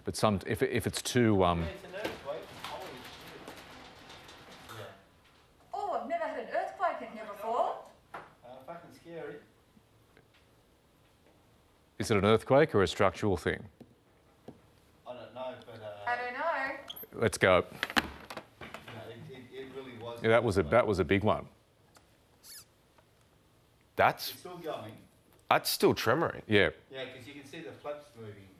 But if it's too Yeah, it's an earthquake. Holy shit. Yeah. Oh, I've never had an earthquake in here before. Fucking scary. is it an earthquake or a structural thing? I don't know, but I don't know. Let's go. no, it really was. Yeah, that was a big one. That's It's still going. still tremoring. Yeah. Yeah, because you can see the flaps moving.